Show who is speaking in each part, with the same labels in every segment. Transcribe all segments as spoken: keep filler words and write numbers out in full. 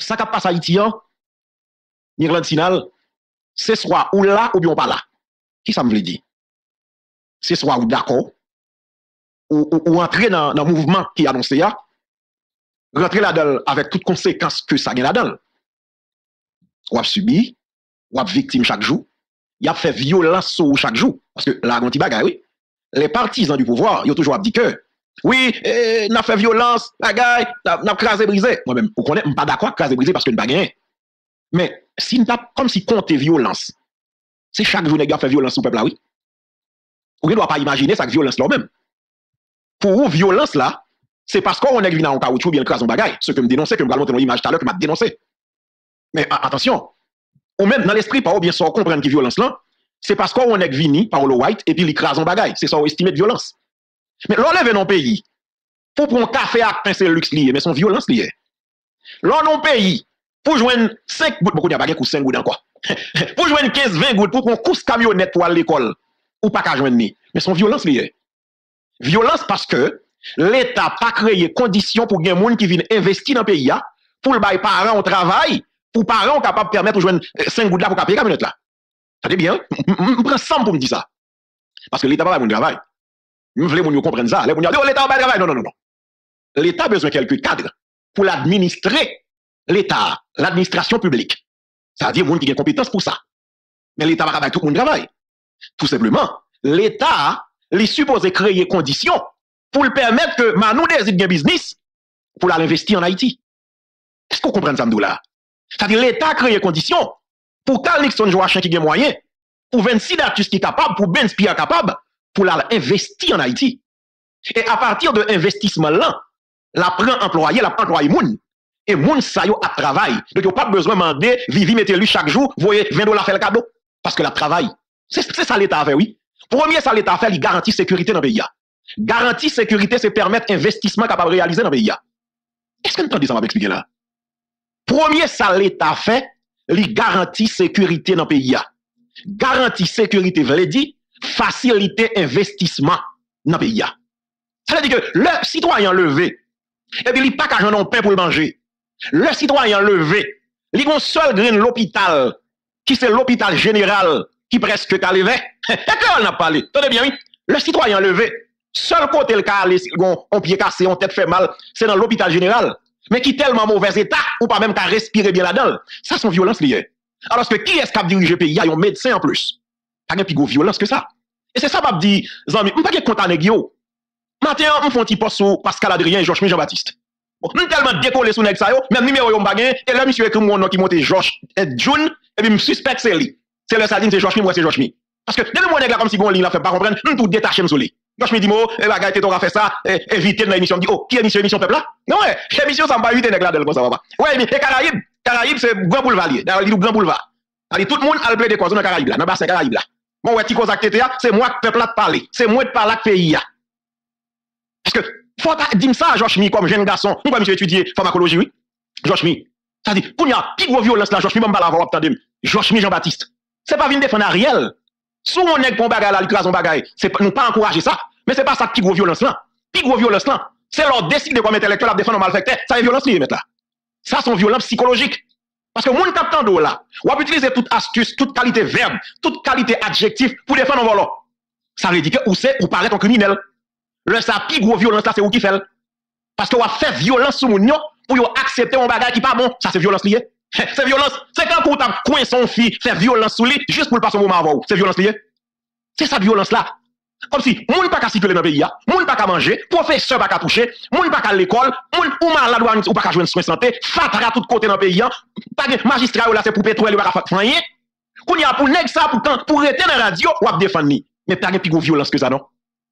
Speaker 1: ça qui passe à Haïti, Irlande Sinal, c'est soit ou là ou bien pas là. Qui ça me veut dire? C'est soit ou d'accord, ou, ou, ou entrer dans le mouvement qui est annoncé, rentrer là-dedans avec toutes conséquences que ça a là-dedans. Ou a subi, ou a victime chaque jour, il a fait violence sur chaque jour. Parce que là, on bagay, oui. Les partisans du pouvoir, ils ont toujours dit que oui, eh, n'a fait violence, bagaille, n'a crasé brisé. Moi-même, vous connaissez, je ne suis pas d'accord avec crasé brisé parce que nous n'avons pas. Mais si nous avons comme si compter violence, c'est chaque jour que nous fait violence au peuple là, oui. Vous ne doit pas imaginer cette violence là même. Pour vous, violence là, c'est parce qu'on est venu en caoutchouc bien crasé en bagaille. Ce que me dénoncer, que me montrer l'image tout à l'heure, que m'a dénoncé. Mais attention, ou même dans l'esprit, pas bien sûr comprendre que violence là, c'est parce qu'on est venu par le white et puis l'écrase en bagaille. C'est ça, on estime de violence. Mais l'enlève dans le pays, pour prendre un café à pincer le luxe lié, mais son violence liée. L'on dans le pays, pour joindre cinq gouttes, beaucoup de baguettes ou cinq gouttes encore. Pour joindre quinze vingt gouttes, pour prendre course camionnette pour aller à l'école, ou pas qu'à joindre ni. Mais son violence liée. Violence parce que l'État n'a pas créé conditions pour que les gens qui viennent investir dans le pays, pour le bail parents au travail, pour parents capables de permettre de joindre cinq gouttes là pour payer camionnette là. Ça dit bien, je prends ça pour me dire ça. Parce que l'État n'a pas besoin de travail. Je veux que vous compreniez ça. L'État n'a pas de travail. Non, non, non, non. L'État a besoin de quelques cadres pour l'administrer l'État, l'administration publique. Ça veut dire qu'il y a des compétences pour ça. Mais l'État n'a pas tout le monde travail. Tout simplement, l'État est supposé créer des conditions pour le permettre que Manou désire un business pour l'investir en Haïti. Est-ce que vous comprenez ça, là? C'est-à-dire l'État a créé des conditions pour Carl Nixon Joachim qui a moyen, pour vingt-six Datus qui est capable, pour Ben Spia capable, pour l'investir en Haïti. Et à partir de l'investissement-là, la prend employé, la prend employé moun. Et moun sa yo a travail. Donc, il n'y a pas besoin de demander, Vivi, mettez-lui chaque jour, voyez vingt dollars faire le cadeau. Parce que la travail. C'est ça l'État a fait, oui. Premier, ça l'État a fait, il garantit sécurité dans le pays. Garantie sécurité, c'est permettre investissement capable de réaliser dans le pays. Est-ce que vous entendez ça, m'a expliquer là? Premier, ça l'État a fait, il garantit sécurité dans le pays. Garantie sécurité, veut dire, faciliter investissement dans le pays. Ça veut dire que le citoyen levé, et puis il n'a pas qu'à jouer pain pour le manger. Le citoyen levé, il a un seul grain l'hôpital, qui c'est l'hôpital général, qui presque qu'à lever. Et que on a parlé. Tenez bien, oui. Le citoyen levé, seul côté le cas, on pied cassé, on tête fait mal, c'est dans l'hôpital général. Mais qui tellement mauvais état, ou pas même qu'à respirer bien là-dedans. Ça, c'est une violence liée. Alors que qui est-ce qui a dirigé le pays? Il y a un médecin en plus. Pas de plus grosse violence que ça. Et c'est ça, m'a dit, Zami, je ne suis pas content de Guillaume. Matin, on fait un petit poste sur Pascal Adrien et Georges Jean-Baptiste. Bon, nous tellement décollé sur Nex, même numéro yon bagay, et là, monsieur écrit mon nom qui monte Georges June, et puis, je suspecte c'est lui. C'est le Sadine, c'est Georges Mi, moi, c'est Georges Mi. Parce que, depuis mon nègre, comme si on ligne, la fait pas comprendre, nous tout détaché sur lui. Georges Mi dit, moi, et bagay, t'es fait ça, éviter dans l'émission, dit, oh, qui est émission, émission peuple là? Non, ouais, émission, ça m'a pas évité nègre là, ça va pas. Ouais, mais, et Caraïbes, Caraïbes, c'est grand boulevard, d'ailleurs, il dit grand boulevard. Allez, tout le monde a le blé de quoi, dans Caraïbes là, dans bassin Caraïbes là. Bon, ouais, ti cause acte c'est moi que peuple là de parler, c'est moi de parler avec pays. Parce que, faut dire ça à Georges Mi comme jeune garçon. Nous, monsieur étudier pharmacologie, oui. Georges Mi. Ça dit, pour y a plus gros violence là, Georges Mi, même pas la voir, attendez. Georges Mi Jean-Baptiste. C'est pas venir défendre Ariel. Si on est pour bagay là, il crase on bagay, c'est nous pas encourager ça. Mais c'est pas ça qui gros violence là. Plus gros violence là. C'est leur décider comme intellectuel à défendre un malfecteur. Ça est violence li, mettre là. Ça, c'est une violence psychologique. Parce que moun kap tan do là, ou a utiliser toute astuce, toute qualité verbe, toute qualité adjectif pour défendre un volant. Ça veut dire que ou c'est ou paraît un criminel. Le sa pi gros violence là, c'est ou qui fait. Parce que ou a fait violence sur moun yo pour yo accepter un bagage qui pas bon. Ça c'est violence liée. C'est violence. C'est quand on t'a coin son fille, fait violence sur lui juste pour le passer un moment avant. C'est violence liée. C'est ça violence là. Comme si moun pas qu'à circuler dans le pays, moun pas qu'à manger, professeur pas qu'à toucher, moun pas qu'à l'école, moun ou malade ou pas qu'à jouer soin santé, fatara tout côté dans le pays, pas de magistrat là c'est pour pétrole ou pas faire rien. Qu'on y a pour nèg ça pour quand pour rester dans la radio ou à défendre ni. Mais pas de plus gros violence que ça non.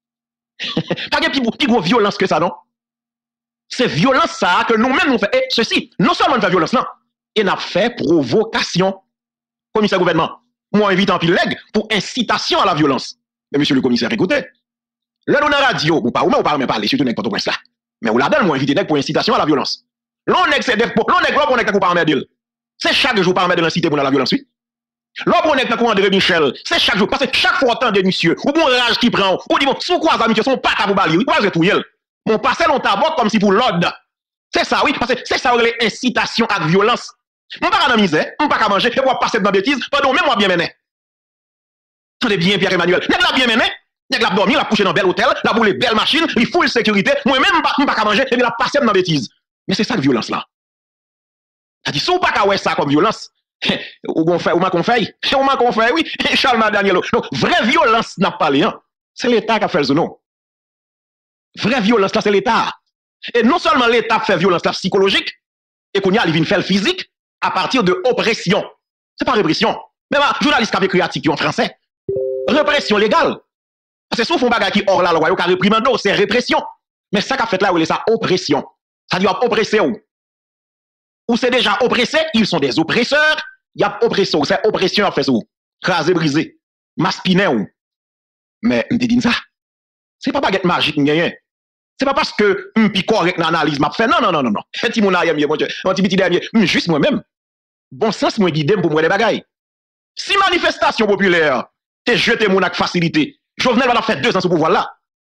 Speaker 1: Pas de plus gros violence que ça non. C'est violence ça que nous-mêmes nous fait et ceci, non seulement fait violence là, et n'a fait provocation. Commissaire gouvernement, moi invite en pile leg pour incitation à la violence. Mais monsieur le commissaire, écoutez, là, nous, dans la radio, ou pas, ou pas, même parler, surtout, n'est pas tout là. Mais ou là-dedans, moi, invité pour incitation à la violence. L'on est c'est l'on est là pour n'est pas armé d'elle. C'est chaque jour par armé de l'inciter pour la violence, oui. L'on pour n'est pas André Michel, c'est chaque jour, parce que chaque fois, autant de monsieur, ou bon rage qui prend, ou dit, bon, sous quoi, ça, monsieur, son pas à vous balayer, oui, quoi, je tout yel. Mon passé, l'on tabac comme si pour l'ordre. C'est ça, oui, parce que c'est ça, les incitations à la violence. On ne pas dans misère, on ne pas qu'à manger, et on va passer dans la bêtise, pardon, même moi bien mené. Attendez bien, Pierre-Emmanuel. N'est-ce pas bien mené? N'est-ce pas dormi, la couché dans un bel hôtel, la boule belle machine, il full sécurité, moi-même, je ne pas qu'à manger, et bien la passer dans la bêtise. Mais c'est ça la violence là. Ça dit, si on ne pas qu'à ça comme violence, ou qu'on fait, ou qu'on fait, ou qu'on fait, oui, Charles Daniel. Donc, vraie violence n'a pas lieu. C'est l'État qui a fait le nom. Vraie violence là, c'est l'État. Et non seulement l'État fait violence là psychologique, et qu'on y a, il vient faire le physique à partir de oppression. C'est pas répression. Même un journaliste qui a écrit article en français. Répression légale. Parce que si on fait un bagage qui hors la loi, il y a réprimando, c'est répression. Mais ça qu'a fait là, c'est ça oppression. Ça dit, oppresser où? Ou c'est déjà oppressé, ils sont des oppresseurs. Il y a oppression, c'est oppression en fait où? Crasé, brisé. Maspiné où? Mais, on te dit ça. C'est pas baguette magique, rien. C'est pas parce que un pi correct dans l'analyse m'a fait non non non non non. Un petit mon aïe mon Dieu, un petit dernier, juste moi-même. Bon sens moi guider pour moi les bagailles. Si manifestation populaire t'es jeté mon avec facilité. Jovenel va faire deux ans ce pouvoir là.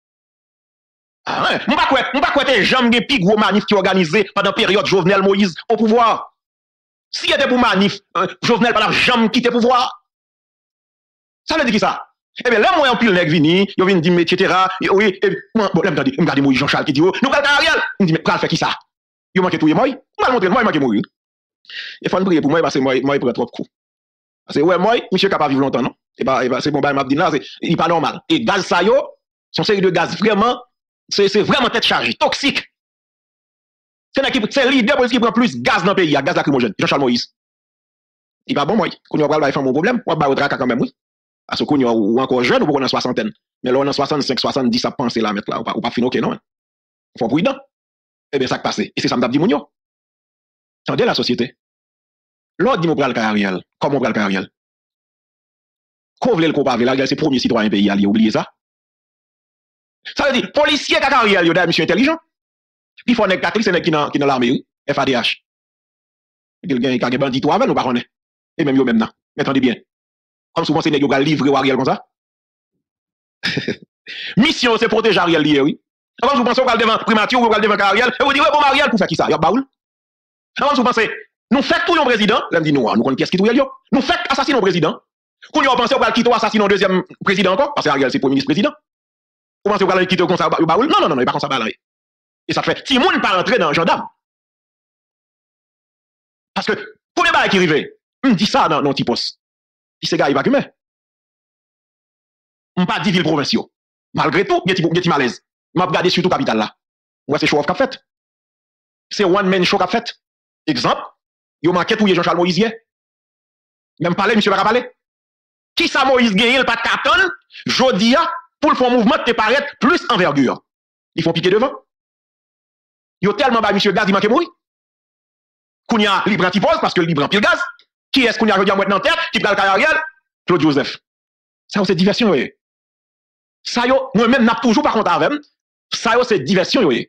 Speaker 1: Ah ouais, on pas quoi, on pas quoi t'es jamais gen pi gros manif qui organisé pendant période Jovenel Moïse au pouvoir. Si était pour manif, hein, Jovenel pas jamais quitter pouvoir. Ça veut dire qui ça? Eh bien, là, moi, en pile, nèg vini, yo vini dire, et cetera. Oui, et, bon, là, m'gade, m'gade Moïse Jean-Charles qui dit, oh, nous, pral Ariel. On dit, mais, pral fait qui ça? Yo manque tout, moi? On va montrer, moi, il manque mourir. Il faut prier pour moi, parce que moi, moi, il prend trop de coups. Parce que, ouais, moi, monsieur capable vivre longtemps, non? Et bah, c'est bon, bah, m'a dit là, il n'est pas normal. Et gaz, ça, yo, son série de gaz, vraiment, c'est vraiment tête chargée, toxique. C'est l'idée qui prend plus gaz dans le pays, gaz lacrymogène, Jean-Charles Moïse. Il va bon, moi, qu'on y a pas faire mon problème, on va au trac quand même, oui. Parce qu'on est encore jeune, ou on est en soixantaine. Mais là, on est en soixante-cinq, soixante-dix, ça pense là, mettre là, ou pas, ou pas fin, ok, non? Faut prudent. Eh bien, ça qui passe. Et c'est ça me dit, mounio. Tendez la société. L'autre dit, mon bral Ariel. Comment mon bral Ariel? Qu'on veut le comparer, là, c'est le premier citoyen pays, allez, oubliez ça. Ça veut dire, policier qui a Ariel, il y a monsieur intelligent. Puis il faut un Catherine, c'est qui dans l'armée, F A D H. Il y a un bandit, toi, nous, pas connaît. Et même, yo, même, non. Mais attendez bien. Comme souvent, c'est nègres qui livrent Ariel comme ça. Mission, c'est protéger Ariel lié, oui. Avant, vous pensez qu'on va devant primature, ou qu'on va devant Ariel, et vous dites, ouais, bon, Ariel, pour faire qui ça? Il y a baoul. Avant, vous pensez, nous faites tout le président, là, me dit, nous, nous connaissons qui est-ce qui tout yo. Nous faites assassiner le président. Quand vous pensez qu'on va quitter assassiner le deuxième président encore, parce que Ariel, c'est le premier ministre président. Vous pensez qu'on va quitter comme ça, baoul? Non, non, non, il n'est pas comme ça, baoul. Et ça fait, si le monde n'est pas rentré dans le gendarme. Parce que, pour les bails qui arrivent, on dit ça dans nos petits postes. Si ces gars, ils va on pas dit ville provinciaux. Malgré tout, il y a des malaise. Je regarde surtout capitale là. Ouais, c'est show-off qu'a fait. C'est one-man show qu'a fait. Exemple, il y a manqué tout Jean-Charles Moïse. Même parler, monsieur va parler. Qui ça Moïse gagne, il pas de carton, jodi pour le faire mouvement te paraître plus envergure. Il faut piquer devant. Il y a tellement bas monsieur gaz, il manque mourir. Qu'on y a libre antipose parce que libre pile gaz. Qui est-ce qu'on y a aujourd'hui maintenant en tête qui prend le carrière? Claude Joseph. Ça, c'est diversion, oui. Ça, moi-même, n'a toujours pas contre avec. Ça, c'est diversion, oui.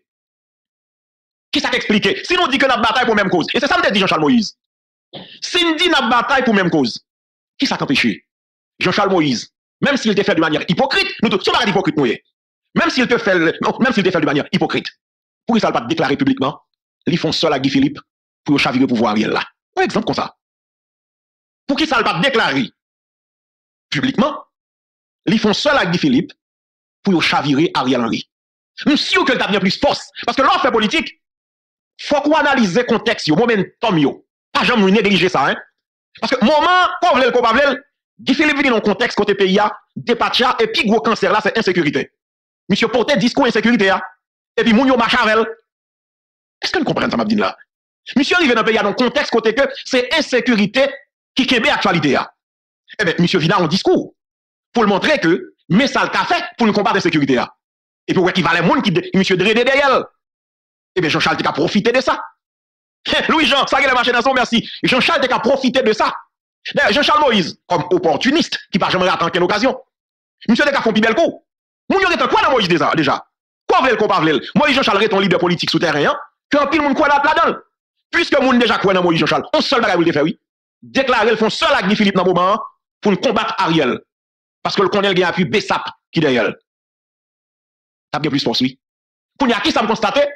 Speaker 1: Qui ça t'explique? Si nous dit que nous bataille pour la même cause, et c'est ça que dit Jean-Charles Moïse. Si nous dit que nous bataille pour la même cause, qui ça t'empêche? Jean-Charles Moïse, même s'il te fait de manière hypocrite, nous tous, sommes pas hypocrite, nous. Même s'il te fait, non, même s'il te fait de manière hypocrite, pour qu'il ne pas déclarer publiquement, ils font seul à Guy Philippe pour chavirer le pouvoir Ariel là. Un exemple comme ça. Pour qu'il ne pas déclarer publiquement, ils font seul à Guy Philippe pour chavirer Ariel Henry. Monsieur que le bien plus force. Parce que l'on fait politique, faut qu'on analyse le contexte, le momentum, yo. Pas jamais négliger ça, hein. Parce que moment, quand vous voulez le Guy Philippe vient dans le contexte côté pays, dépacha, et puis gros cancer là, c'est insécurité. Monsieur porte discours insécurité, et puis moun yo marche avec. Est-ce que vous comprenez ça, m'a dit là? Monsieur arrive dans le pays, dans le contexte côté que c'est insécurité qui kembe l'actualité. Eh bien, monsieur vient en discours pour le montrer que, mais ça le fait pour nous combattre l'insécurité. Et puis, qu'il valait monde qui, monsieur Dredé derrière. Eh bien, Jean-Charles a profité de ça. Louis-Jean, ça qui a marché dans son merci. Jean-Charles a profité de ça. Jean-Charles Moïse, comme opportuniste, qui n'a jamais raté quelle occasion. Monsieur a fait un bel coup. Moun yon est quoi dans Moïse déjà? déjà? Quoi veut le quoi veut Moïse Jean-Charles est un leader politique souterrain, que un pile moun quoi là-dedans. Puisque moun déjà quoi dans Moïse Jean-Charles, on seul bagage il fait oui. Déclarer le font seul avec Guy Philippe dans le moment pour nous combattre Ariel. Parce que le colonel a appuyé B S A P qui derrière. T'as bien plus force, oui. Pour y a qui ça me constate?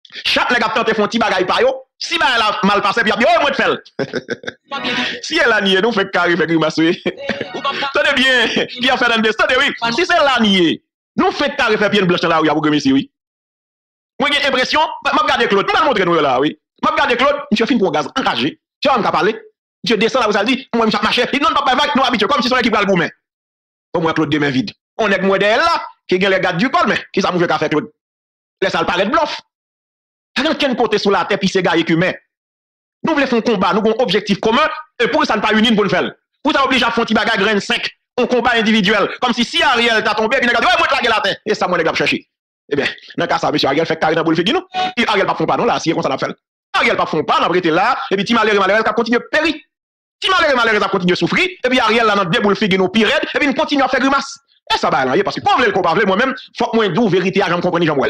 Speaker 1: Chaque nèg a tenté font petit bagay pa yo, si ba la mal passé puis a dit oh moi te fait. Si elle a nié nous fait carré fait grimace. Tenez bien, qui a fait un destin oui. Si c'est la nié, nous fait carré fait pied blanche là où il y a pour monsieur oui. Moi j'ai l'impression, m'a regarder Claude, m'a montrer nous là oui. M'a regarder Claude, monsieur fin pour gaz engagé. Tu vas me parler. Monsieur descend là où ça dit, moi monsieur marcher, il non pas vague nous habitué comme si son équipe va le goumer. Au moins Claude demain vide. On est moi derrière là, qui gagne les gars du col mais qui ça mouve qu'a fait Claude. Laisse ça le paraître bluff. Quand quelqu'un côté sur la terre puis c'est gars écumé. Nous voulons faire un combat, nous avons un objectif commun et pour ça ne pas unir pour le faire. Pour ça oblige à faire un petit bagage grain cinq, un combat individuel comme si si Ariel t'a tombé puis il a dit ouais moi te la terre et ça moi les chercher. Eh bien, dans cas ça monsieur Ariel fait carré dans boule fait nous. Ariel pas font pas non là, si comme ça l'a fait. Ariel pas font pas, n'a été là et puis ti malheureux malheureux qui continue périr. Ti malheureux malheureux a continué souffrir et puis Ariel là dans deux boule fait nous pire et puis il continue à faire grimace. Et ça va là parce que pas le combat moi-même, faut moi d'où vérité à j'en comprendre Jean-Mouel.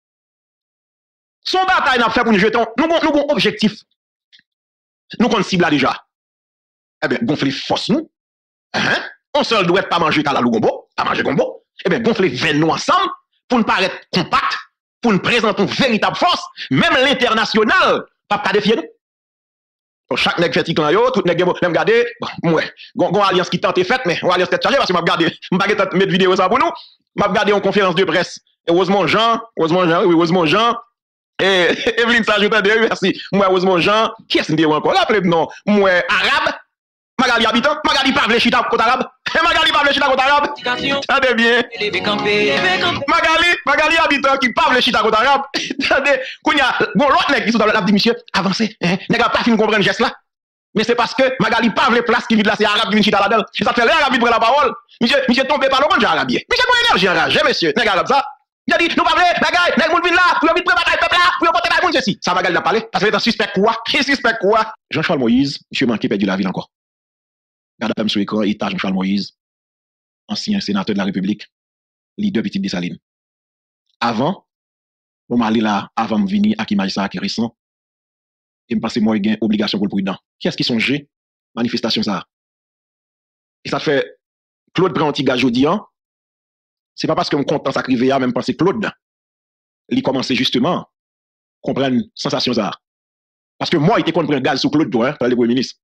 Speaker 1: Son bataille n'a fait pour nous jeter, nous avons un objectif. Nous avons cible là déjà. Eh bien, gonfler force nous. Hein? On seul doit pas manger kalalou gombo, pas manger gombo. Eh bien, gonfler veine nous ensemble pour nous paraître compact, pour nous présenter une véritable force. Même l'international, pas qu'à défier nous. Chaque nègre fait ticlan yo, tout nègre même regarder, bon, ouais, gon alliance qui tente faite, mais on alliance tête chargée parce que m'a regarder, m'a pas mettre vidéo ça pour nous. M'a regarder en conférence de presse. Heureusement Jean, heureusement Jean, oui, heureusement Jean. Et Evelyne s'ajoute à deux, merci. Moi, heureusement, Jean, qui est-ce que encore? Rappelez non, moi, arabe, Magali habitant, Magali parle chita côté arabe, et Magali parle chita côté arabe. Attendez bien. Magali, Magali habitant qui parle chita côté arabe. Attendez, quand il y a, bon, l'autre nègre qui sont dans la dit, monsieur, avancez, hein, n'est pas fini de comprendre geste là. Mais c'est parce que Magali parle les places qui vide là, c'est arabe qui vient chita là-dedans. Ça fait l'air arabe pour la parole. Monsieur, monsieur tombé par le monde, j'ai arabe. Monsieur, mon énergie enragé, monsieur, nègre arabe ça. Il a dit, nous parlons, bagaille, nèg moun vin là, pour vite préparer le peuple là, pour porter la moun ceci. Ça Magali n'a parlé, parce que c'est un suspect quoi? Qui suspect quoi? Jean-Charles Moïse, monsieur manqué perdu la ville encore. Regardez sur l'écran, état Jean-Charles Moïse, ancien sénateur de la République, leader Petite Dessalines. Avant, on m'a allé là, avant de venir à qui magistrat qui est récent, et me passer moi, il y a une obligation pour le prudent. Qui est-ce qui songeait? Manifestation ça. Et ça fait, Claude prend un petit gars jeudi, hein? C'est pas parce que je suis content ça crive même penser Claude. Il commençait justement à comprendre sensation ça. Parce que moi, il était contre un gaz sous Claude, toi, hein, par le Premier ministre.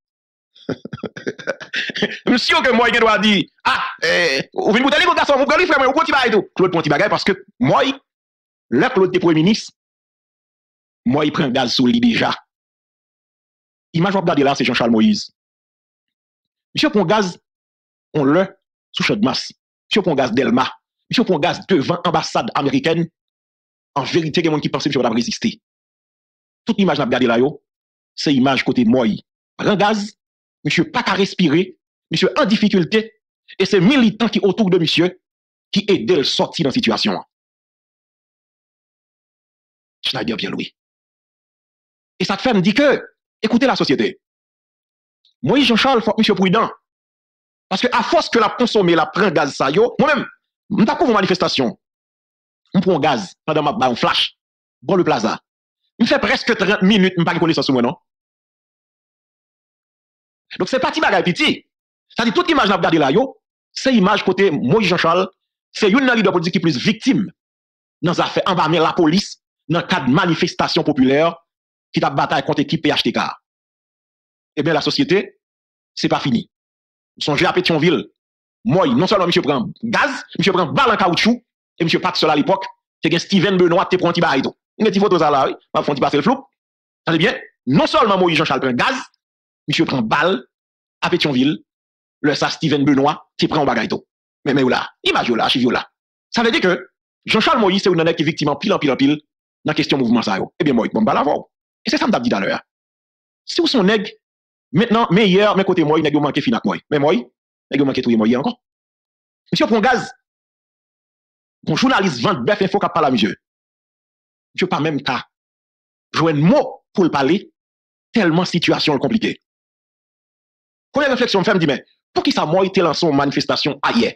Speaker 1: Monsieur que moi, il doit dire, ah, eh, vous venez vous donner vos garçons, vous prenez frère, vous continuez et tout. Claude prend un petit bagage parce que moi, là, Claude était Premier ministre, moi, il prend un gaz sous lui déjà. Image, je vais regarder là, c'est Jean-Charles Moïse. Monsieur prend gaz, on le sous chaud de masse. Monsieur prend gaz Delma. Monsieur prend gaz devant l'ambassade américaine. En vérité, il y a des gens qui pensent que monsieur va résister. Toute image que vous regardez là, c'est image côté moi. Prend gaz, monsieur pas qu'à respirer, monsieur en difficulté, et c'est militants qui autour de monsieur qui aident à sortir dans la situation. Schneider bien Louis. Et ça te fait me dire que, écoutez la société. Moi, Jean-Charles, faut monsieur prudent. Parce que à force que la consommer, la prend gaz ça yo, moi-même, je ne une manifestation. Je prends gaz pendant ma bah, flash. Bon le plaza. Je fais presque trente minutes, je ne pas connaissance sur moi, non? Donc c'est pas petit bagay petit. Ça dit toute image n'a regardé là yo, c'est image côté Moïse Jean-Charles, c'est une leader politique qui est plus victime dans les affaires embarmer la police dans le cadre de manifestation populaire qui t'a bataille contre l'équipe P H T K. Eh bien la société, c'est pas fini. Songez à Pétionville. Moi, non seulement monsieur prend gaz, monsieur prend balle en caoutchouc, et monsieur pas seul à l'époque, c'est Steven Benoît qui prend un petit bail. Une petite photo ça là, oui, va faire un petit passer le flou. Attendez bien, non seulement Moïse Jean-Charles prend gaz, monsieur prend balle à Pétionville, le ça Steven Benoît qui prend un bagay tout. Mais mais là, image là, archive là. Ça veut dire que Jean-Charles Moïse c'est une nèg qui est victime en pile en pile en pile dans question mouvement ça yo. Eh bien moi, bon pas l'avoir. Et c'est ça me dit tout à l'heure. Si vous son nèg maintenant meilleur mais côté moi, nèg manqué finac moi. Mais moi, nèg manqué tout moi encore. Monsieur prend gaz. Bon journaliste vend bœuf info qui parle à monsieur. Monsieur pas même cas. Jouer un mot pour le parler tellement situation compliquée. Première réflexion me fait me dire mais pour qui ça moi été lancé une manifestation ailleurs?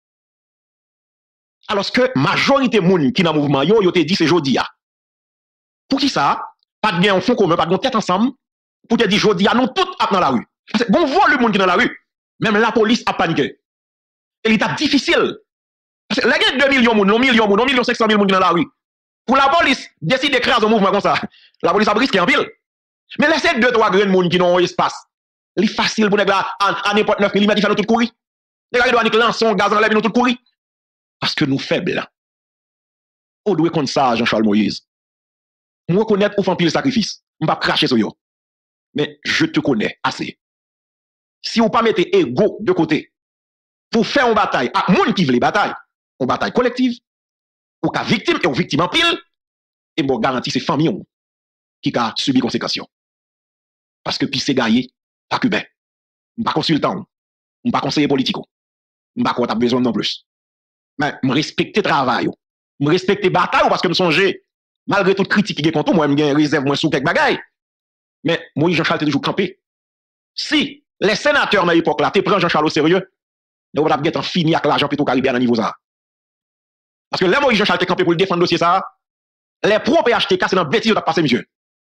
Speaker 1: Alors que majorité moun qui dans mouvement yo yo te dit c'est jodi a. Pour qui ça? Pas de gain en fond commun, pas de tête ensemble pour te dire jodi a non tout dans la rue. Parce que bon voit le monde qui dans la rue. Même la police a paniqué. Et l'état difficile. Parce que la guerre deux millions moun, un million moun, un million cinq cent mille moun qui dans la rue. Pour la police, décide d'écraser un mouvement comme ça. La police a brisé en pile. Mais laissez deux, trois grains de monde qui n'ont pas espace. C'est facile pour les gars à n'importe neuf millimètres, ils font tout courir. Les gars, ils doivent lancer un gaz en l'air, ils nous tout courir. Parce que nous faibles. On doit comme ça, Jean-Charles Moïse. Moi, connaître ou faire pile sacrifice. Je ne vais pas cracher sur eux. Mais je te connais assez. Si vous ne pas mettre ego de côté pour faire une bataille, à monde qui veut les batailles, une bataille collective, ou qu'à victime et ou victime en pile, et bon, garantie, c'est famille qui a subi conséquences. Parce que puis c'est gagné, pas que ben. Je ne pas consultant, je ne pas conseiller politique, je ne pas quoi besoin non plus. Mais je respecte le travail, je respecte les batailles parce que je songe, malgré toute critique qui est contre moi, je me réserve moins sous quelques bagailles. Mais Moïse Jean-Charles est toujours campé. Si les sénateurs dans l'époque là, tu prends Jean-Charles au sérieux, vous allez être fini avec l'argent plutôt caribéen à niveau ça. Parce que là, Moïse Jean-Charles est campé pour le défendre le dossier ça, les pro P H T K, c'est dans bêtise de passer, monsieur.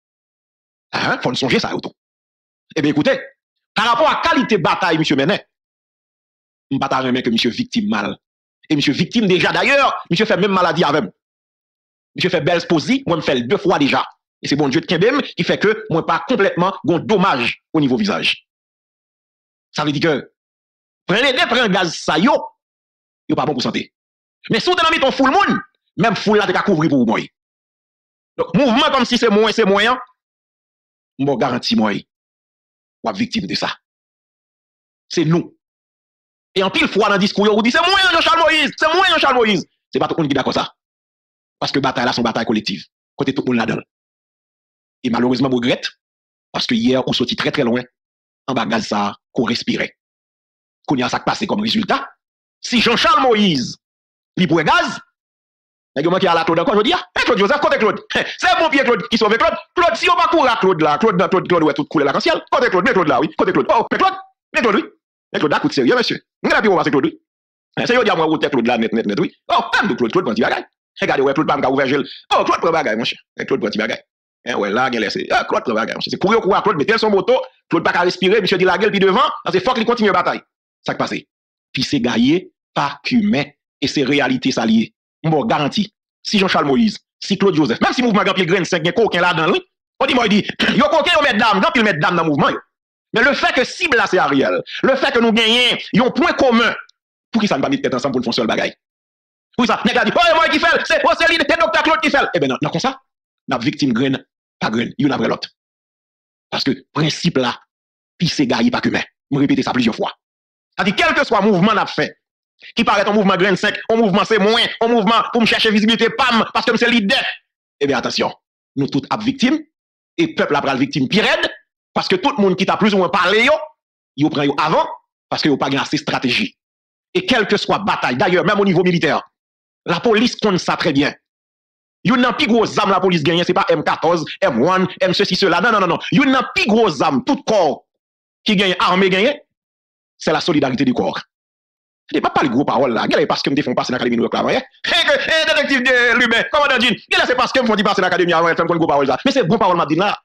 Speaker 1: Hein? Faut nous songer ça, auto. Eh bien, écoutez, par rapport à la qualité de bataille, monsieur Menet, je ne pas que monsieur victime mal. Et monsieur victime déjà, d'ailleurs, monsieur fait même maladie avec moi. Monsieur fait belle sposi, moi, je fais deux fois déjà. Et c'est bon Dieu de Kembem qui fait que moi, pas complètement, gon dommage au niveau visage. Ça veut dire que, prenez des prendre gaz ça, yo, yo pas bon pour santé. Mais si vous avez mis ton full moon, même full là, tu as couvrir pour moi. Donc, mouvement comme si c'est moins, c'est moyen, je garantis moi, ou victime de ça. C'est nous. Et en pile fois dans le discours, on dit c'est moi Jean-Charles Moïse, c'est moi Jean-Charles Moïse. C'est pas tout le monde qui est d'accord ça. Parce que bataille là, c'est une bataille collective. Côté tout le monde là-dedans. Et malheureusement, je regrette, parce que hier, on sortit très très loin, en bas gaz ça, qu'on respirait. Qu'on y a ça qui passé comme résultat. Si Jean-Charles Moïse, il pourrait gaz, il y a qui a la Claude encore, je dis, eh Claude Joseph, côté Claude. C'est bon pied Claude qui sauve Claude. Claude, si on va courir à Claude là, Claude, Claude, Claude, ouais, tout couler la ciel. Côté Claude, mais Claude là, oui. Côté Claude. Oh, mais Claude, mais Claude, oui. Mais Claude, écoute, sérieux, monsieur. Vous avez pu passer Claude, oui. C'est yo dire moi, route Claude là, net, net, net, oui. Oh, même de Claude, Claude, prend petit bagage. Regardez, ouais, Claude, pas me ouvert gel. Oh, Claude, prend bagage, mon cher. Claude, prend petit bagage. Eh ouais, là, il laissé. Ah, Claude, prend bagage. C'est courir, courir à Claude, mettez son moto. Claude, pas qu'à respirer, monsieur dit la gueule, puis devant, c'est fort qu'il continue la bataille. Ça qui passe. Puis c'est gagné, pas qu'humain, et c'est réalité s'allier. Bon, garanti. Si Jean-Charles Moïse, si Claude Joseph, même si mouvement Gampil Grain cinq, il y a coquin là-dedans, oui. On dit, moi, il dit, yo coquin, on met dame, Gampil met dame dans le mouvement. Mais le fait que cible là, c'est Ariel, le fait que nous gagnons, ils ont un point commun, pour qui ça ne va pas mettre ensemble pour le faire seul bagaille. Oui, ça, n'est pas dit, oh, moi qui fait, c'est, oh, c'est lui, c'est docteur Claude qui fait. Eh bien, non, non, comme ça, la victime grain, pas grain, il y en a après l'autre. Parce que, principe là, puis c'est gagné pas que mais. Je répète ça plusieurs fois. C'est-à-dire, quel que soit le mouvement qu'on fait, qui paraît un mouvement grain cinq, un mouvement c'est moins, un mouvement pour me chercher visibilité, pam, parce que c'est l'idée. Eh bien, attention, nous tous sommes victimes, et le peuple a pris la victime pire aide, parce que tout le monde qui t'a plus ou moins parlé, yo, yo prend yo avant, parce que yo pas assez stratégie. Et quelle que soit bataille, d'ailleurs, même au niveau militaire, la police compte ça très bien. Yon nan pi gros âme la police gagne, c'est pas M quatorze, M un, M ceci, cela. Non, non, non, non. Yon nan pi gros âme, tout corps qui gagne, armée gagne, c'est la solidarité du corps. Ce n'est pas pas les gros paroles là. Regardez parce que me font passer dans l'académie de reclame. Eh, détective de l'humain, commandant Jean, regardez c'est parce que me font passer dans l'académie avant, faire gros paroles là. Mais c'est bon parole m'a dit là.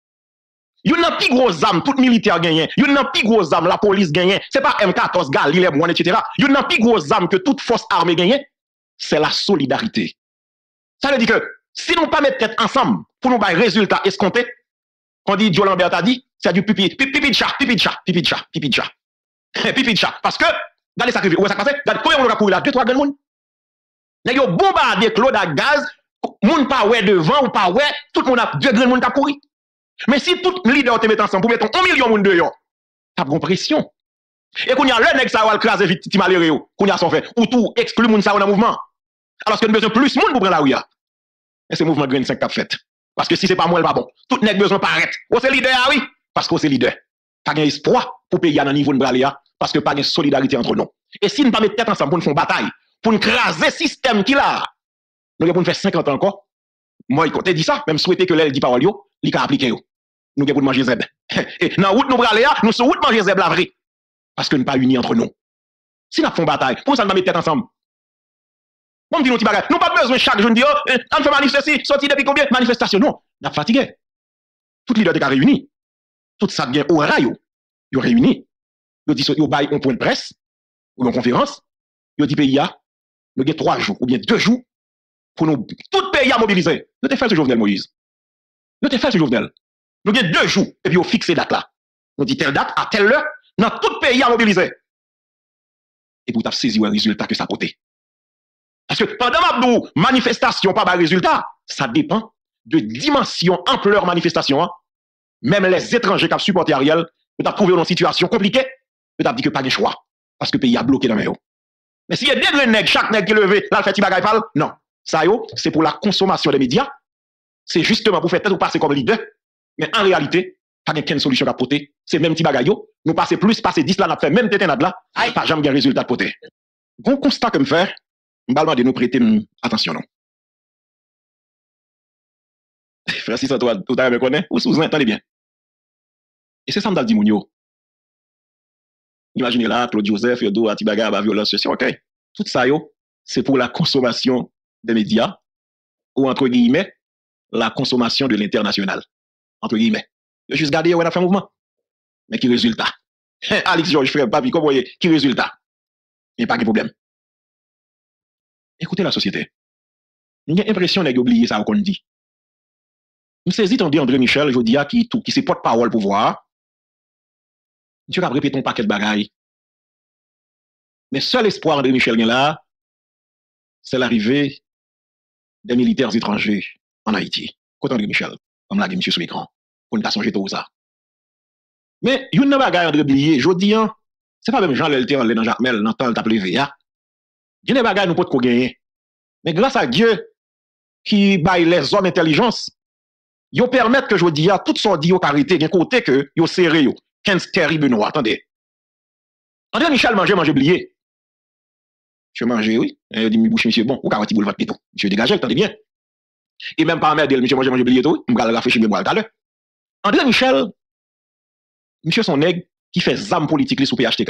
Speaker 1: Yon nan pi gros âme, tout militaire gagne. Yon nan pi gros âme, la police gagne. C'est pas M quatorze, Galil, M un, et cetera. Yon nan pi gros âme que toute force armée gagne, c'est la solidarité. Ça veut dire que si nous ne pas mettre tête ensemble pour nous avoir résultat escompté, on dit Joe Lambert a dit, c'est du pipi, pipi de chat, pipi de chat, pipi de chat, pipi de chat, pipi de chat. Parce que, regardez ça qui où ça passe, regardez combien on a couru là, deux, trois grands monde. Nous avons bombardé Claude à gaz, moun pas ouais devant ou pas ouais, tout le monde a deux grands monde qui a couru. Mais si tout leader te met ensemble pour mettre un million de monde dehors, ça prend pression. Et qu'on y a le nèg ça va craser victime malheureux, qu'on y a son fait, ou tout exclut moun ça dans le mouvement. Alors que nous besoin plus de monde pour prendre la rue. Et c'est le mouvement Grain cinq qui a fait. Parce que si c'est pas moi, le pas bon. Tout n'est besoin paraître. Oh, c'est leader, oui. Parce que c'est leader. Pas gain espoir pour payer à un niveau de braléa. Parce que pas gain solidarité entre nous. Et si nous ne pas mettre tête ensemble pour nous faire bataille, pour nous craser le système qui là, nous avons fait cinquante ans encore. Moi, il dit ça, même souhaiter que l'aile dit parole, il a appliqué. Nous avons manger zeb. Et dans la route, nous braléa, nous sommes route manger zeb la vraie. Parce que nous ne pas unis entre nous. Si nous faisons bataille, pour ça nous mettre tête ensemble. On me dit, nous n'avons pas besoin chaque jour de dire, on fait manifester, sortir depuis combien de manifestations? Non, on a fatigué. Tout leader est réuni. Tout ça vient au rail. Ils ont réuni. Ils disent, ils ont un point de presse, ou une conférence. Ils ont dit, pays, nous avons trois jours, ou bien deux jours, pour nous, tout pays pays a mobilisé. Nous te fait ce Jovenel Moïse. Nous te fait ce Jovenel. Nous avons deux jours, et puis on fixe date là. Nous dit telle date, à telle heure, dans tout le pays a mobilisé. Et pour t'avoir saisi un résultat que ça portait. Parce que pendant ma manifestation, pas de résultat, ça dépend de dimension, ampleur manifestation. Hein. Même les étrangers qui ont supporté Ariel, peut être trouvé dans une situation compliquée, peut être dit que pas de choix. Parce que le pays a bloqué dans les mains. Mais s'il y a des nègres, chaque nègre qui levé, là, le fait bagay parle, non. Ça, c'est pour la consommation des médias. C'est justement pour faire tête ou passer comme leader. Mais en réalité, pas de solution à porter. C'est même petit bagay. Nous passer plus, passer dix là, nous fait même tête là, pas jamais un résultat de porter. Bon constat que me faire, je vais de nous prêter attention. Non. Francis, toi, tout à l'heure, me connaît, ou sous entendez bien. Et c'est ça que je dis, Mounio. Imaginez là, Claude Joseph, Yodo, Atibaga, la violence, c'est ok. Tout ça, c'est pour la consommation des médias, ou entre guillemets, la consommation de l'international. Entre guillemets. Je juste gardé, on a fait un mouvement. Mais qui résultat? Alex Georges, frère, papi, comment vous voyez? Qui résultat? Il n'y a pas de problème. Écoutez la société. J'ai l'impression d'être oublié ça qu'on dit. Je saisis ton dit André Michel, je dis à qui tout, qui se porte-parole pour voir. Monsieur a répété un paquet de bagailles. Mais seul espoir André Michel là, c'est l'arrivée des militaires étrangers en Haïti. Côté André Michel, comme l'a dit monsieur sur l'écran, pour ne pas songer tout ça. Mais il y a une bagaille André Blier, je dis, c'est pas même Jean Lelté en dans Jacmel, dans le temps de levé. Il y a des bagailles nous pouvons gagner. Mais grâce à Dieu qui baille les hommes intelligence, ils permettent que je dis à tout son dit au carité, d'un côté que yo serré yo, quinze terrible noir. Attendez. André Michel mange mange oublié. Je mange oui, il dit mi bouche monsieur bon, ou ka ti boule votre piton. Monsieur dégagé, attendez bien. Et même pas merde, monsieur mange mange oublié tout, me gal rafraîchir mémoire tout à l'heure. André Michel monsieur son nègre qui fait zam politique sous P H T K.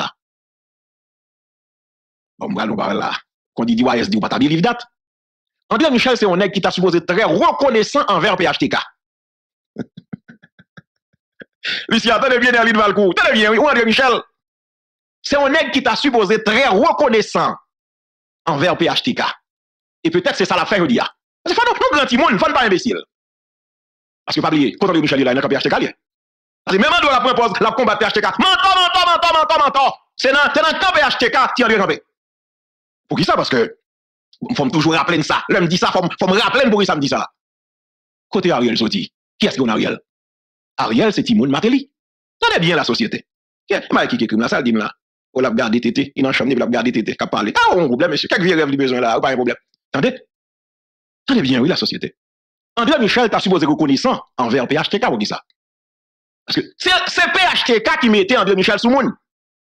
Speaker 1: Bon, me gal on parle là. Quand il dit Y S D ou pas ta livre date. André Michel c'est un nègre qui t'a supposé très reconnaissant envers P H T K. Lucien, attendez bien, Nerlin Valcourt. Attendez bien, oui, André Michel. C'est un nègre qui t'a supposé très reconnaissant envers P H T K. Et peut-être c'est ça la fin, je dis. Parce qu'il faut nous grand monde, il ne faut pas imbécile. Parce que pas oublier, quand André Michel est là, il n'y a pas P H T K. Parce que même en la propose, la combat P H T K. Mentor, mentor, mentor, mentor, mentor. C'est dans le camp P H T K qui en est campé. Pour qui ça? Parce que, il faut toujours rappeler ça. L'homme dit ça, il faut me rappeler pour qui ça me dit ça. Côté Ariel Soti, qui est-ce qu'on a Ariel? Ariel, c'est Timoun Mateli. Tenez bien la société. Qui est-ce qui écrit la salle, dit là? On l'a gardé tété, il a chambre, il a gardé tété, qui a parlé. Ah, on a un problème, monsieur. Quelques vieux rêves, besoin là, pas un problème. Attendez? Tenez bien, oui, la société. André Michel t'a supposé reconnaissant envers P H T K, pour qui ça? Parce que c'est P H T K qui mettait André Michel sous moun.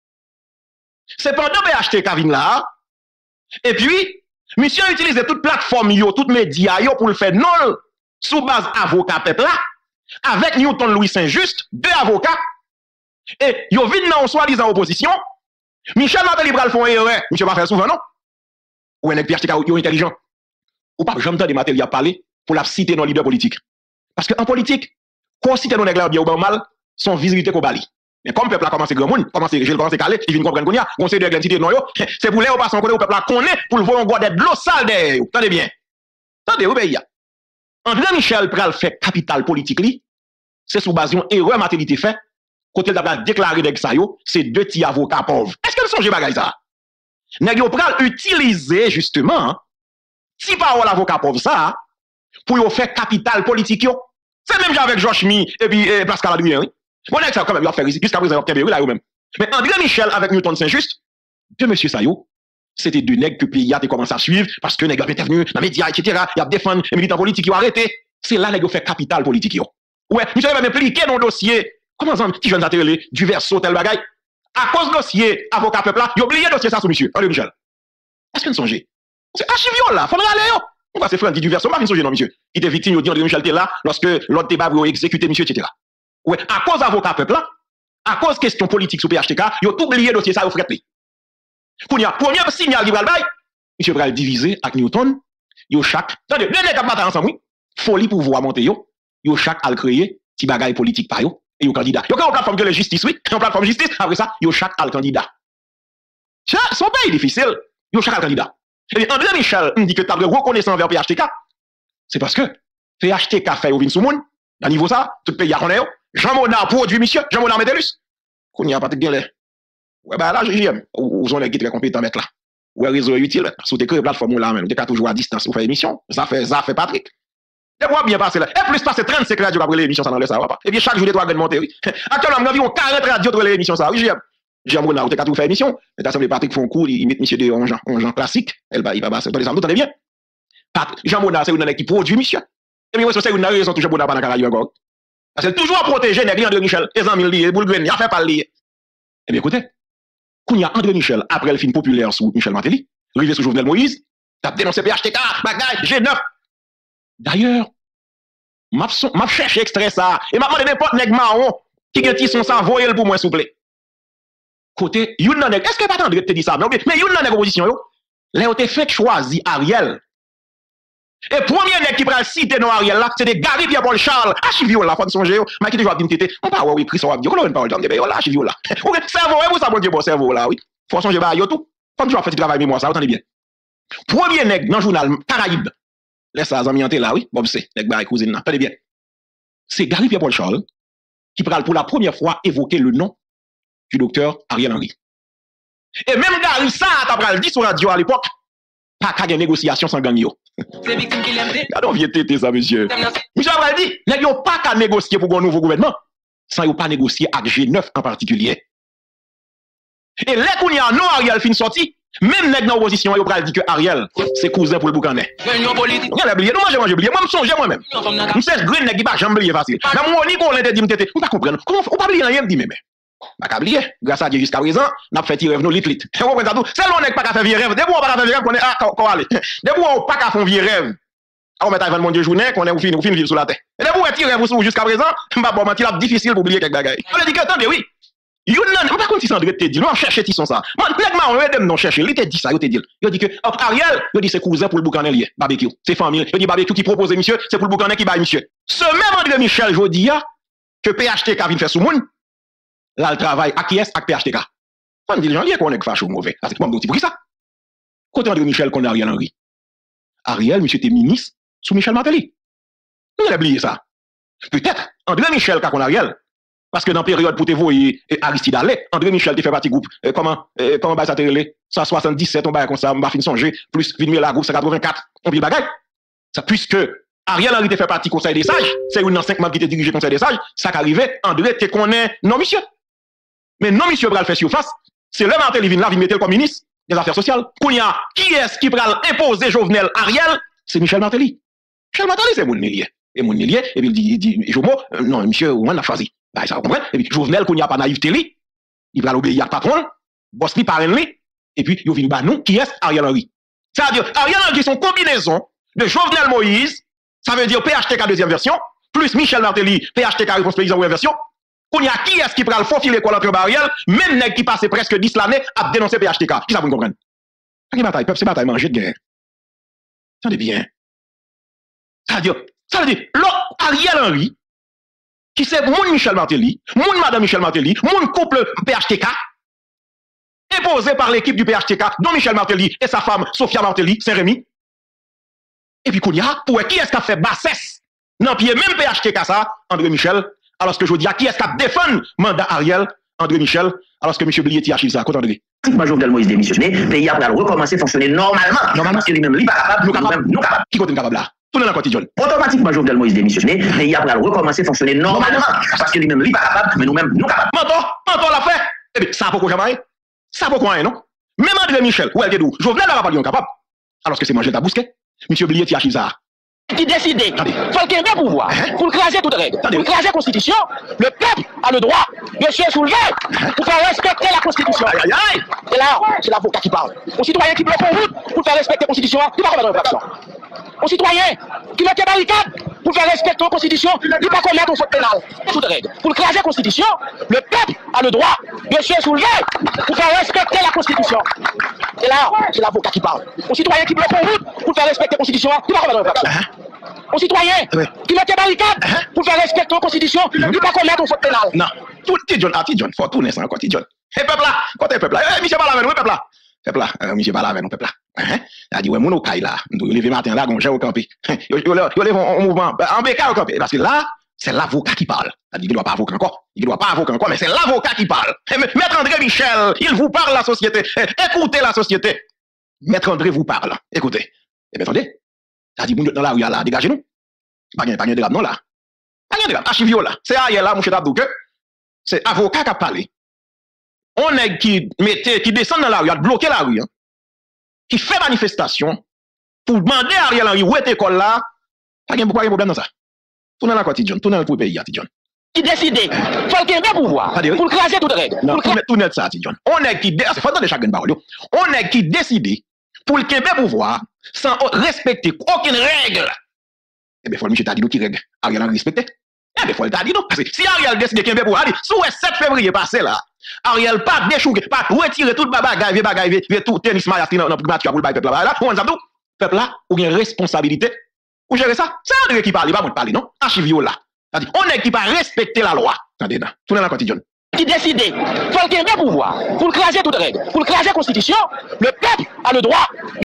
Speaker 1: C'est pendant P H T K vient là, et puis, monsieur a utilisé toute plateforme, yo, toute média, yo, pour le faire non, sous base avocat peuple là, avec Newton Louis Saint-Just, deux avocats, et yo vin dans soi-disant opposition, Michel Mateli pral font erreur, monsieur va faire souvent, non? Ou un P H T K, yo intelligent. Ou pas, j'aime tant de Mateli à parler pour la citer nos leaders politiques. Parce qu'en politique, quand citer nos nègres bien ou mal, sont visibilité qu'on bali. Mais comme le peuple a commencé grand monde, commencé je commencé calé, il vient comprendre qu'on y a, on sait de la cité non yo, c'est pour les passer en côté au peuple là connaît pour le voir on d'être de l'eau sale derrière. Attendez bien. Attendez, vous pays. André Michel pral fait capital politique li, c'est sous base d'une erreur maternité fait, côté d'abord déclaré nèg ça yo, c'est deux petits avocats pauvres. Est-ce que vous songez bagay ça? Nèg yo pral utiliser justement si parole avocat pauvre ça pour yo faire capital politique yo. C'est même avec Georges Mi et puis eh, Pascal Adrien, oui. Bon, ça quand même, il a fait jusqu'à présent, il a là même. Mais André Michel avec Newton Saint-Just, deux monsieur Sayo, c'était deux nègres que le pays a commencé à suivre parce que nègres ont intervenu dans les médias, et cetera. Il a défendu les militants politiques qui ont arrêté. C'est là nègres ont fait capital politique. Yo. Ouais, monsieur va m'impliquer dans le dossier. Comment ça, petit jeune atterré, du verso, tel bagaille. À cause dossier, avocat peuple là, il a oublié le dossier ça sur monsieur, André Michel. Est-ce que vous songez? C'est archiviol là, il faudra aller. Yo. On va se faire un petit du verso, pas songer non, monsieur. Il était victime, il dit André Michel était là lorsque l'autre débat a exécuté monsieur, et cetera. Ouais, à cause avocat peuple là, à cause question politique sous P H T K, ils ont tout oublié dossier ça au fret li. Kounya, premier signal qui va le bail, monsieur va le diviser avec Newton, yo chaque, attendez, deux nègres battre ensemble oui, folie pour pouvoir monter yo, yo chaque al créer petit bagaille politique par yo et yo candidat. Yo une plateforme que la justice oui, une plateforme justice, après ça, yo chaque al candidat. Son pays difficile, yo chaque al candidat. Et André Michel me dit que tu as reconnaissance envers P H T K. C'est parce que P H T K fait au vin sous moun, à niveau ça, tout pays a connaît. Jean Monard produit monsieur, Jean Monard Métellus. Qu'on y a pas de gueule. Ouais, bah là, j'aime. Vous on est très compétent mettre là. Ouais, réseau est utile. Sous des plateformes là même, t'es toujours à distance pour faire émission. Ça fait, ça fait Patrick. Et moi, bien passé là. Et plus passer trente-cinq radios après l'émission, ça dans le ça va pas. Et bien, chaque jour, des trois gars de monter, oui. Actuellement, on a environ quarante radios pour l'émission, ça. Oui, j'aime. Jean Monard, t'es qu'à tout faire émission. Mais t'as semblé Patrick font cours, il met monsieur de on Jean classique. Elle va, il va passer. Attendez, ça, vous entendez bien? Jean Monard, c'est une qui produit monsieur. Et bien, c'est une raison que Jean Monard pas dans la Caraïbe encore. Parce que toujours protéger les André Michel, les amis liés, Boulgren, il a fait pas lié. Eh bien, écoutez, quand il y a André Michel, après le film populaire sous Michel Martelly, arrivé sous Jovenel Moïse, t'as dénoncé P H T K, bagaille, G neuf. D'ailleurs, m'a cherché extrait ça, et m'a demandé n'importe nèg marron qui a son ça, voyez-le pour moi, s'il vous plaît. Côté, yon nan nèg, est-ce que pas André te dit ça? Mais yon nan nèg opposition, yo, là, on te fait choisir Ariel. Et premier nèg qui pral citer non Ariel là, c'est des Gary Pierre-Paul Charles, archivio là, faut songer yo, mais qui toujours dit tété, on pas oui écrit ça, on pas parole de yo là, archivio là. OK, cerveau, vous ça bon Dieu bon cerveau là, oui. Faut songer ba yo tout. Faut toujours faire du travail mémoire ça, entendez bien. Premier nèg dans journal Caraïbe. Laisse ça amis enté là, oui. Bob c'est nèg ba cousine là, entendez bien. C'est Gary Pierre-Paul Charles qui pral pour la première fois évoquer le nom du docteur Ariel Henry. Et même Gary ça t'a pral dit sur radio à l'époque, pas qu'à une négociation sans gang yo. C'est victime qui l'aime. Regardons vieux tété ça monsieur. Monsieur Abral dit, nèg yo pas qu'à négocier pour un nouveau gouvernement sans yo pas négocier avec G neuf en particulier. Et là qu'on y a non Ariel fin sorti, même nèg dans opposition yo pral dit que Ariel c'est cousin pour le Boucanet. Réunion politique. On a oublié, non moi j'ai oublié, moi me songe moi même. Monsieur green nèg qui pas jamais oublier facile. Mais moi ni qu'on l'interdit me tété, on pas comprendre. Comment on pas oublier rien me dit mais pas oublier, grâce à Dieu jusqu'à présent, n'a fait tirer nos lit lit. Vous comprenez ça tout? C'est l'on n'est pas qu'à faire vieux rêve. Debout on pas faire vieux rêve qu'on est ah qu'on aller. Debout on pas qu'à faire vieux rêve. On met à mon Dieu journée qu'on est ou fin ou fin vivre sous la terre. Et debout on tire rêve jusqu'à présent, pas bon mentir difficile pour oublier quelques bagages. On dit que attendez oui. Yon nan, pas comme si André te dit, non chercher ti son ça. Man nèg ma on dem non chercher, il te dit ça, il te dit. Il dit que Ariel, il dit c'est cousin pour le Boucanet lié, barbecue. C'est famille. Il dit barbecue qui propose monsieur, c'est pour le Boucanet qui baille monsieur. Ce même André Michel jodi a que P H T K vient faire sous moun. Là, le travail, à qui est-ce avec P H T K? On dit les gens, il y a qu'on est fâché ou mauvais. C'est quoi, pour qui ça? Côté André Michel, qu'on a Ariel Henry. Ariel, monsieur était ministre sous Michel Martelly. Vous avez oublié ça. Peut-être, André Michel, qu'on a Ariel. Parce que dans la période pour te voir Aristide Allais, André Michel te fait partie groupe. Euh, comment, euh, comment bah ça te relé? cent soixante-dix-sept, on va comme ça, on va finir songer, plus Vinmier la groupe, cent quatre-vingt-quatre, on vit bagaille. Ça, puisque Ariel Henry te fait partie Conseil des sages, c'est une dans cinq membres qui te dirige Conseil des sages, ça qu'arrivait, André te connaît, non monsieur. Mais non, monsieur Bral fait surface, c'est le Martelly vin là, vin mettre comme ministre des Affaires sociales. Kounia, qui est-ce qui pral imposer Jovenel Ariel? C'est Michel Martelly. Michel Martelly, c'est mon millier. Et mon millier, et puis il dit, il dit, Jomo, euh, non, monsieur, on a choisi. Bah, ça comprend. Et puis, Jovenel, Kounia, pas naïveté, li, il pral obéir à patron, boss li, parrain li, et puis, il vient bah nous, qui est Ariel Henry? C'est-à-dire, Ariel Henry, c'est une combinaison de Jovenel Moïse, ça veut dire P H T K deuxième version, plus Michel Martelly, P H T K réponse paysan première version. Qu'on y a qui est-ce qui prend le faux filet quoi entre Ariel, même nèg qui passe presque dix l'année à dénoncer P H T K. Qui ça vous comprendre? C'est bataille, peuple, c'est bataille manger de guerre. Attendez bien. Ça veut dire, ça veut dire, l'autre Ariel Henry, qui c'est mon Michel Martelly, mon madame Michel Martelly, mon couple P H T K, imposé par l'équipe du P H T K, dont Michel Martelly et sa femme Sophia Martelly, Saint-Rémy. Et puis qu'on y a, pour qui est-ce qui a fait bassesse? Non, puis même P H T K ça, André Michel. Alors que je dis à qui est-ce qui a défendu mandat Ariel, André Michel, alors que M. Blier archive ça, côté André.
Speaker 2: Si Jovenel Moïse démissionné, le pays a recommencé à fonctionner normalement. Normalement, parce que lui-même, lui, pas capable, nous capables, nous capables.
Speaker 1: Qui côté capable là? Tout le monde quotidien.
Speaker 2: Automatiquement, Jovenel Moïse démissionné, le pays a recommencé à fonctionner normalement. Parce que lui-même, lui, pas capable, mais nous-mêmes, nous capables.
Speaker 1: Mentor, mentor l'a fait. Eh bien, ça a pourquoi jamais? Ça a pourquoi non? Même André Michel, où elle est d'où? Jovenel n'a pas dit capable. Alors que c'est manger ta bousquet. M. Blier archive ça.
Speaker 3: Qui décide, il faut qu'il y ait un pouvoir pour craser toute règle, pour craser la Constitution, le peuple a le droit de se soulever pour faire respecter la Constitution.
Speaker 1: Aïe, aïe.
Speaker 3: Et là, c'est l'avocat qui parle. Aux citoyens qui bloquent en route pour faire respecter la Constitution, il ne va pas commettre une infraction. Aux citoyens qui mettent des barricades pour faire respecter la Constitution, il ne va pas commettre une faute pénale. Toute règle. Pour craser la Constitution, le peuple a le droit de se soulever pour faire respecter la Constitution. Et là, c'est l'avocat qui parle. Aux citoyens qui bloquent en route pour faire respecter la Constitution, il ne va pas commettre une infraction. Aux citoyens
Speaker 1: oui.
Speaker 3: qui mettent des barricades uh-huh. pour faire respecter la Constitution, il ne va pas commettre une faute pénale.
Speaker 1: Non. Tout petit John, ah, petit John, faut tourner ça encore, petit John. Et peuple là, côté peuple là, eh, Michel Balamène, oui, peuple là. peuple là, euh, monsieur parle avec nous, peuple là. Hein? Il a dit, ouais, mon okaï là, nous lever matin là, on j'ai au campé. Yo lève en mouvement, en béca au campé. Parce que là, c'est l'avocat qui parle. Il dit qu'il ne doit pas avocat encore. Il ne doit pas avocat encore, mais c'est l'avocat qui parle. Maître André Michel, il vous parle la société. Écoutez la société. Maître André vous parle. Écoutez. Et bien, attendez. Ça dit, dans la rue là, dégagez-nous. Pas de drame, non là. Pas de drame. Archivio là. C'est Ariel là, mon cher Abdou, que c'est avocat qui a parlé. On est qui mettait, qui descend dans la rue, bloqué la rue, hein, qui fait manifestation pour demander à Ariel Henry où est l'école là. Pas de problème dans ça. Tournez la côté, John. Tournez le pays, John.
Speaker 3: Qui décide, il faut qu'il y ait un pouvoir pour craser toute règle.
Speaker 1: Non, tournez ça, John. On est qui décide, faut de chacun parole. On est qui décide pour qu'il y ait un pouvoir sans respecter aucune règle. Eh bien, il faut le monsieur t'a dit qui règle. Ariel Henry respecté. Eh bien, il faut le t'a dit non. Parce que si Ariel décide qu'il y ait un pouvoir, sous le sept février passé là, Ariel pas déchouqué, pas retirer tout le bagage, vieux bagage, vieux tout tennis maïs dans le primature pour le peuple là. On ça tout. Peuple là, ou une responsabilité. Vous gérez ça? C'est André qui parle, pas moi qui parle, non? Archivio là. C'est-à-dire, on est qui va respecter la loi. Attendez, là. Tournez la quotidienne.
Speaker 3: Qui décide, il faut qu'il y ait un pouvoir pour craser toute règle, pour craser la constitution, le peuple a le droit